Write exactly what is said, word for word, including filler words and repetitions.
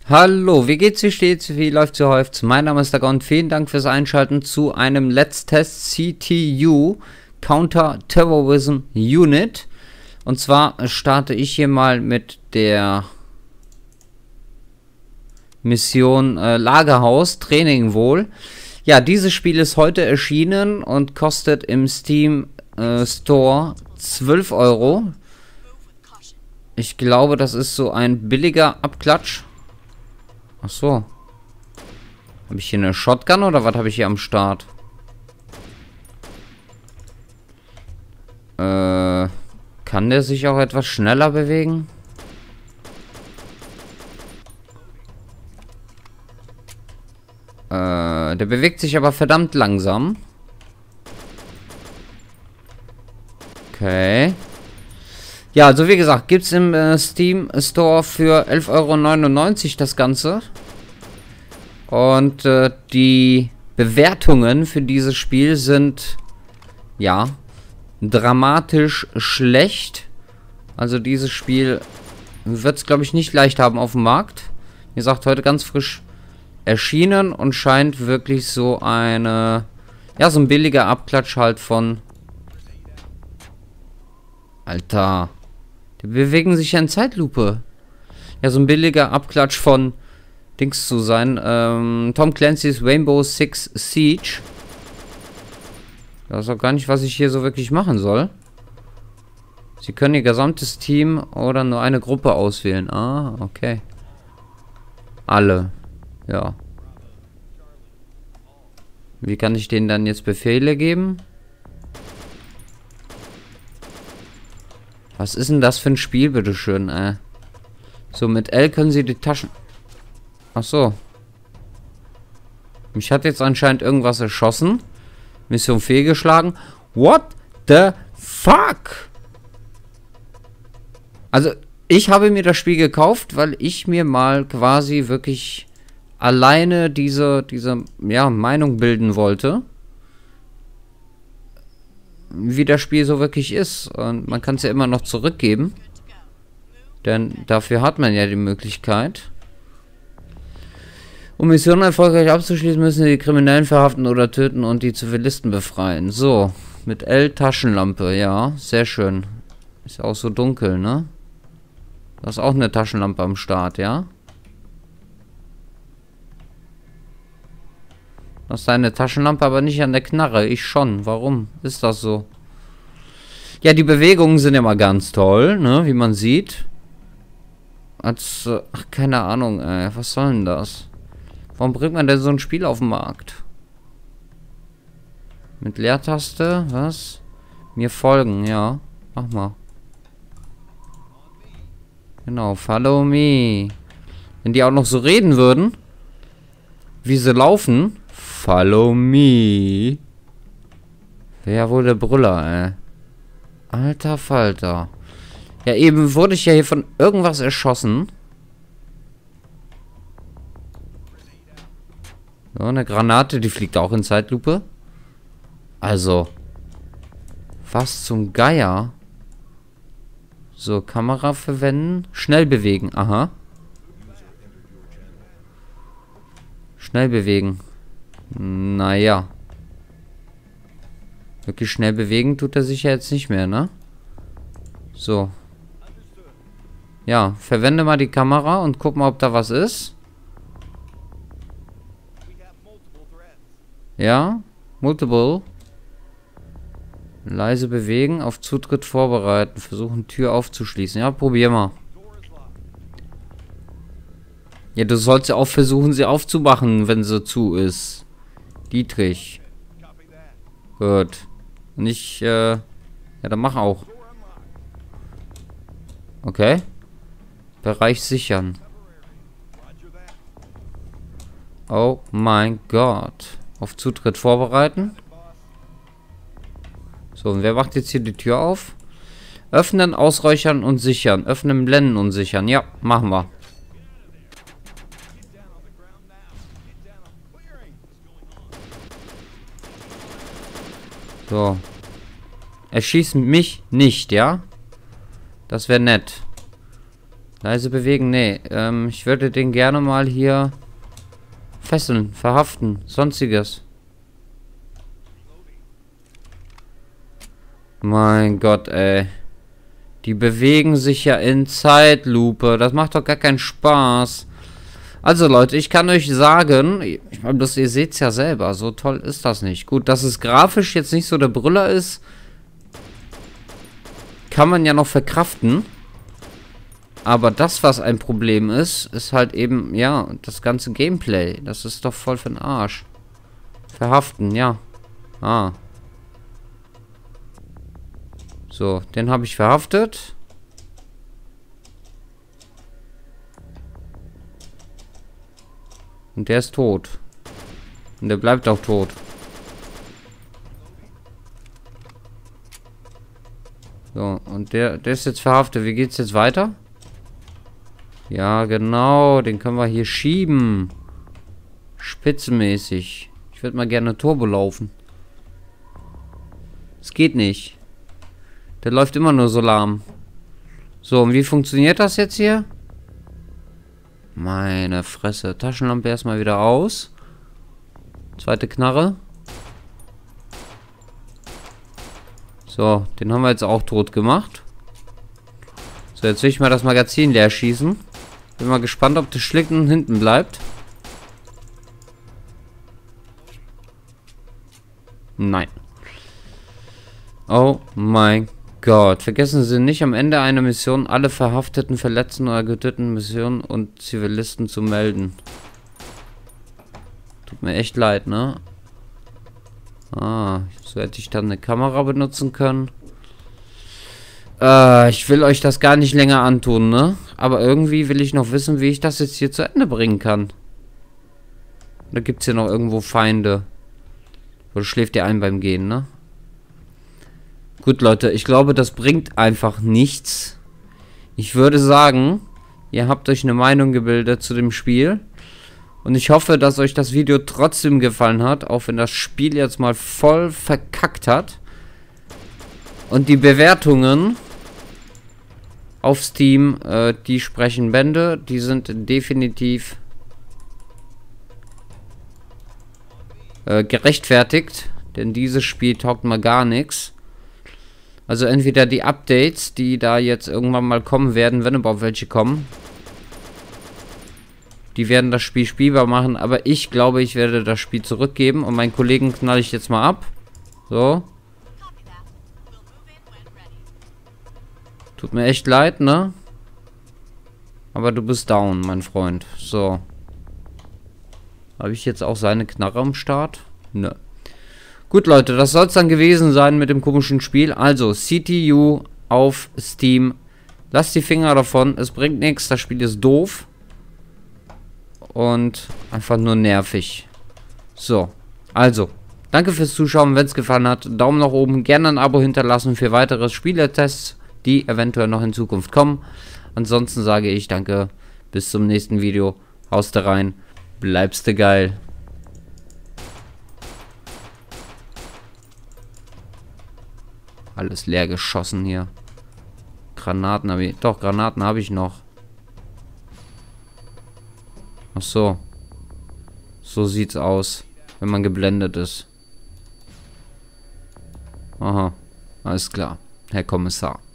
Hallo, wie geht's, wie steht's, wie läuft's, wie häuft's? Mein Name ist Dagon, vielen Dank fürs Einschalten zu einem Let's Test C T U Counter Terrorism Unit. Und zwar starte ich hier mal mit der Mission äh, Lagerhaus Training wohl. Ja, dieses Spiel ist heute erschienen und kostet im Steam äh, Store zwölf Euro. Ich glaube, das ist so ein billiger Abklatsch. Ach so. Habe ich hier eine Shotgun oder was habe ich hier am Start? Äh, kann der sich auch etwas schneller bewegen? Äh, der bewegt sich aber verdammt langsam. Okay. Ja, also wie gesagt, gibt es im äh, Steam Store für elf Euro neunundneunzig das Ganze. Und äh, die Bewertungen für dieses Spiel sind, ja, dramatisch schlecht. Also dieses Spiel wird es, glaube ich, nicht leicht haben auf dem Markt. Wie gesagt, heute ganz frisch erschienen und scheint wirklich so eine, ja, so ein billiger Abklatsch halt von... Alter... Die bewegen sich ja in Zeitlupe. Ja, so ein billiger Abklatsch von Dings zu sein. Ähm, Tom Clancy's Rainbow Six Siege. Ich weiß auch gar nicht, was ich hier so wirklich machen soll. Sie können ihr gesamtes Team oder nur eine Gruppe auswählen. Ah, okay. Alle. Ja. Wie kann ich denen dann jetzt Befehle geben? Was ist denn das für ein Spiel, bitteschön, äh? So, mit L können sie die Taschen... Ach so. Mich hat jetzt anscheinend irgendwas erschossen. Mission fehlgeschlagen. What the fuck? Also, ich habe mir das Spiel gekauft, weil ich mir mal quasi wirklich alleine diese, diese, ja, Meinung bilden wollte. Wie das Spiel so wirklich ist. Und man kann es ja immer noch zurückgeben. Denn dafür hat man ja die Möglichkeit. Um Missionen erfolgreich abzuschließen, müssen die Kriminellen verhaften oder töten und die Zivilisten befreien. So, mit L Taschenlampe, ja, sehr schön. Ist auch so dunkel, ne? Da ist auch eine Taschenlampe am Start, ja? Das ist deine Taschenlampe, aber nicht an der Knarre. Ich schon. Warum ist das so? Ja, die Bewegungen sind immer ganz toll, ne? Wie man sieht. Als, äh, ach, keine Ahnung, ey. Was soll denn das? Warum bringt man denn so ein Spiel auf den Markt? Mit Leertaste, was? Mir folgen, ja. Mach mal. Genau, follow me. Wenn die auch noch so reden würden, wie sie laufen... Follow me. Wer wohl der Brüller, ey? Alter Falter. Ja, eben wurde ich ja hier von irgendwas erschossen. So, eine Granate, die fliegt auch in Zeitlupe. Also. Was zum Geier? So, Kamera verwenden. Schnell bewegen, aha. Schnell bewegen. Naja. Wirklich schnell bewegen tut er sich ja jetzt nicht mehr, ne? So. Ja, verwende mal die Kamera und guck mal, ob da was ist. Ja, multiple. Leise bewegen, auf Zutritt vorbereiten. Versuchen, Tür aufzuschließen. Ja, probier mal. Ja, du sollst ja auch versuchen, sie aufzumachen, wenn sie zu ist. Dietrich. Gut. Und ich, äh... ja, dann mach auch. Okay. Bereich sichern. Oh mein Gott. Auf Zutritt vorbereiten. So, und wer macht jetzt hier die Tür auf? Öffnen, ausräuchern und sichern. Öffnen, blenden und sichern. Ja, machen wir. So. Er schießt mich nicht, ja? Das wäre nett. Leise bewegen, nee. Ähm, ich würde den gerne mal hier fesseln, verhaften, sonstiges. Mein Gott, ey. Die bewegen sich ja in Zeitlupe. Das macht doch gar keinen Spaß. Also Leute, ich kann euch sagen, ich meine, das, ihr seht es ja selber, so toll ist das nicht. Gut, dass es grafisch jetzt nicht so der Brüller ist, kann man ja noch verkraften. Aber das, was ein Problem ist, ist halt eben, ja, das ganze Gameplay. Das ist doch voll für den Arsch. Verhaften, ja. Ah. So, den habe ich verhaftet. Und der ist tot. Und der bleibt auch tot. So, und der, der ist jetzt verhaftet. Wie geht's jetzt weiter? Ja, genau. Den können wir hier schieben. Spitzenmäßig. Ich würde mal gerne Turbo laufen. Es geht nicht. Der läuft immer nur so lahm. So, und wie funktioniert das jetzt hier? Meine Fresse. Taschenlampe erstmal wieder aus. Zweite Knarre. So, den haben wir jetzt auch tot gemacht. So, jetzt will ich mal das Magazin leer schießen. Bin mal gespannt, ob das Schlicken hinten bleibt. Nein. Oh mein Gott. Vergessen Sie nicht, am Ende einer Mission alle verhafteten, verletzten oder getöteten Missionen und Zivilisten zu melden. Tut mir echt leid, ne? Ah, so hätte ich dann eine Kamera benutzen können. Äh, ich will euch das gar nicht länger antun, ne? Aber irgendwie will ich noch wissen, wie ich das jetzt hier zu Ende bringen kann. Da gibt es hier noch irgendwo Feinde. Oder schläft ihr ein beim Gehen, ne? Gut, Leute, ich glaube, das bringt einfach nichts. Ich würde sagen, ihr habt euch eine Meinung gebildet zu dem Spiel. Und ich hoffe, dass euch das Video trotzdem gefallen hat, auch wenn das Spiel jetzt mal voll verkackt hat. Und die Bewertungen auf Steam, äh, die sprechen Bände. Die sind definitiv äh, gerechtfertigt. Denn dieses Spiel taugt mal gar nichts. Also entweder die Updates, die da jetzt irgendwann mal kommen werden, wenn überhaupt welche kommen. Die werden das Spiel spielbar machen, aber ich glaube, ich werde das Spiel zurückgeben. Und meinen Kollegen knall ich jetzt mal ab. So. Tut mir echt leid, ne? Aber du bist down, mein Freund. So. Habe ich jetzt auch seine Knarre am Start? Nö. Gut, Leute, das soll es dann gewesen sein mit dem komischen Spiel. Also, C T U auf Steam. Lasst die Finger davon. Es bringt nichts. Das Spiel ist doof. Und einfach nur nervig. So. Also, danke fürs Zuschauen. Wenn es gefallen hat, Daumen nach oben. Gerne ein Abo hinterlassen für weitere Spieletests, die eventuell noch in Zukunft kommen. Ansonsten sage ich danke. Bis zum nächsten Video. Haust da rein. Bleibst du geil. Alles leer geschossen hier. Granaten habe ich... Doch, Granaten habe ich noch. Ach so. So sieht's aus, wenn man geblendet ist. Aha. Alles klar, Herr Kommissar.